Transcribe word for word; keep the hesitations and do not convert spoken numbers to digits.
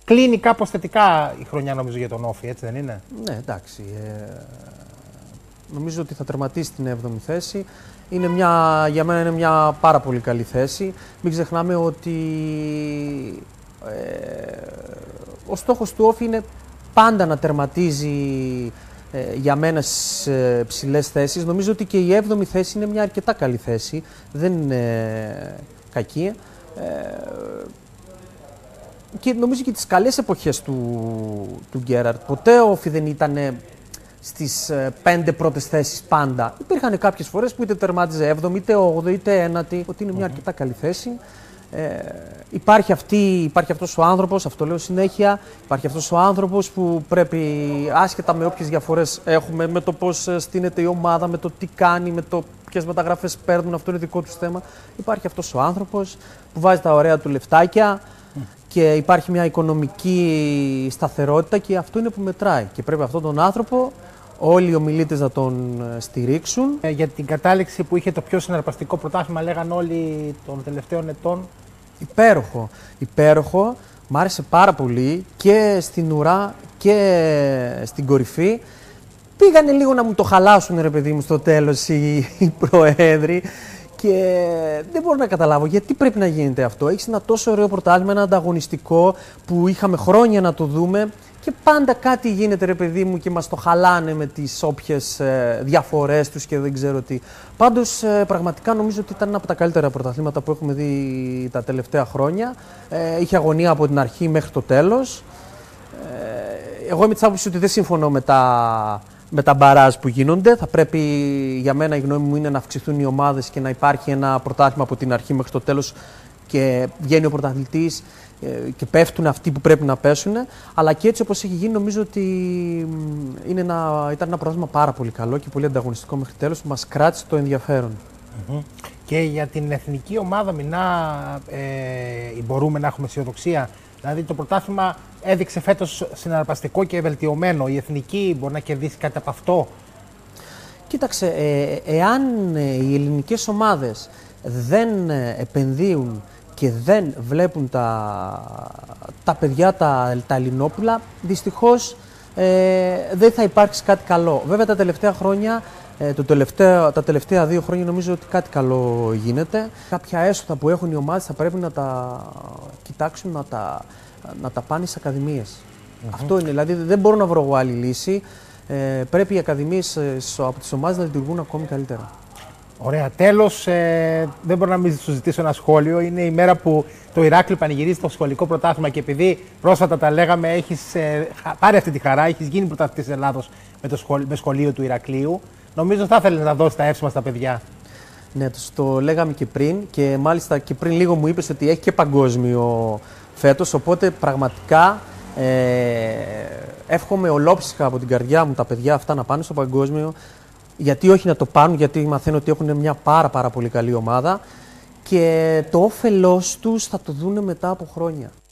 κλείνει κάπως θετικά η χρονιά, νομίζω, για τον Όφη, έτσι δεν είναι? Ναι, εντάξει. Ε, νομίζω ότι θα τερματίσει την έβδομη θέση. Είναι μια, για μένα είναι μια πάρα πολύ καλή θέση. Μην ξεχνάμε ότι ε, ο στόχος του Όφη είναι πάντα να τερματίζει ε, για μένα στις ε, ψηλές θέσεις. Νομίζω ότι και η έβδομη θέση είναι μια αρκετά καλή θέση. Δεν είναι κακή. Ε, και νομίζω και τις καλές εποχές του, του Γκέραρτ. Ποτέ ο Όφη δεν ήταν στις πέντε πρώτες θέσεις πάντα. Υπήρχαν κάποιες φορές που είτε τερμάτιζε έβδομη, είτε όγδοη, είτε ένατη. Ότι είναι μια αρκετά καλή θέση. Ε, υπάρχει, αυτή, υπάρχει αυτός ο άνθρωπος, αυτό λέω συνέχεια, υπάρχει αυτός ο άνθρωπος που πρέπει, άσχετα με όποιες διαφορές έχουμε, με το πώς στείνεται η ομάδα, με το τι κάνει, με το ποιες μεταγραφές παίρνουν, αυτό είναι δικό τους θέμα. Υπάρχει αυτός ο άνθρωπος που βάζει τα ωραία του λεφτάκια και υπάρχει μια οικονομική σταθερότητα και αυτό είναι που μετράει. Και πρέπει αυτόν τον άνθρωπο όλοι οι ομιλήτες να τον στηρίξουν. Ε, για την κατάληξη που είχε το πιο συναρπαστικό πρωτάθλημα, λέγαν όλοι των τελευταίων ετών. Υπέροχο. Υπέροχο. Μ' άρεσε πάρα πολύ και στην ουρά και στην κορυφή. Πήγανε λίγο να μου το χαλάσουν, ρε παιδί μου, στο τέλος οι, οι προέδροι. Και δεν μπορώ να καταλάβω γιατί πρέπει να γίνεται αυτό. Έχεις ένα τόσο ωραίο πρωτάθλημα, ένα ανταγωνιστικό που είχαμε χρόνια να το δούμε και πάντα κάτι γίνεται, ρε παιδί μου, και μας το χαλάνε με τις όποιες ε, διαφορές τους και δεν ξέρω τι. Πάντως, ε, πραγματικά νομίζω ότι ήταν ένα από τα καλύτερα πρωταθλήματα που έχουμε δει τα τελευταία χρόνια. Ε, είχε αγωνία από την αρχή μέχρι το τέλος. Ε, εγώ είμαι της άποψης ότι δεν συμφωνώ με τα... με τα μπαράζ που γίνονται. Θα πρέπει, για μένα η γνώμη μου είναι να αυξηθούν οι ομάδες και να υπάρχει ένα πρωτάθλημα από την αρχή μέχρι το τέλος και βγαίνει ο πρωταθλητής και πέφτουν αυτοί που πρέπει να πέσουν. Αλλά και έτσι όπως έχει γίνει, νομίζω ότι είναι ένα, ήταν ένα πρωτάθλημα πάρα πολύ καλό και πολύ ανταγωνιστικό μέχρι τέλος που μας κράτησε το ενδιαφέρον. Mm-hmm. Και για την εθνική ομάδα, Μινά, ε, μπορούμε να έχουμε αισιοδοξία? Δηλαδή το πρωτάθλημα έδειξε φέτος συναρπαστικό και βελτιωμένο. Η εθνική μπορεί να κερδίσει κάτι από αυτό? Κοίταξε, ε, εάν οι ελληνικές ομάδες δεν επενδύουν και δεν βλέπουν τα, τα παιδιά, τα, τα ελληνόπουλα, δυστυχώς ε, δεν θα υπάρξει κάτι καλό. Βέβαια τα τελευταία χρόνια, ε, το τελευταίο, τα τελευταία δύο χρόνια νομίζω ότι κάτι καλό γίνεται. Κάποια έσοδα που έχουν οι ομάδες θα πρέπει να τα κοιτάξουν, να τα, να τα πάνε στις ακαδημίες. Mm-hmm. Αυτό είναι, δηλαδή δεν μπορώ να βρω εγώ άλλη λύση. Ε, πρέπει οι ακαδημίες ε, από τις ομάδες να λειτουργούν ακόμη καλύτερα. Ωραία. Τέλος, ε, δεν μπορώ να μην σου ζητήσω ένα σχόλιο. Είναι η μέρα που το Ηράκλειο πανηγυρίζει το σχολικό πρωτάθλημα και επειδή πρόσφατα τα λέγαμε, έχεις ε, πάρει αυτή τη χαρά, έχεις γίνει πρωταθλητής Ελλάδος με το σχολείο, με σχολείο του Ηρακλείου. Νομίζω θα ήθελες να δώσεις τα εύσημα στα παιδιά. Ναι, το, το λέγαμε και πριν και μάλιστα και πριν λίγο μου είπες ότι έχει και παγκόσμιο φέτος, οπότε πραγματικά ε, εύχομαι ολόψυχα από την καρδιά μου τα παιδιά αυτά να πάνε στο παγκόσμιο. Γιατί όχι να το πάρουν, γιατί μαθαίνω ότι έχουν μια πάρα πάρα πολύ καλή ομάδα και το όφελός τους θα το δούνε μετά από χρόνια.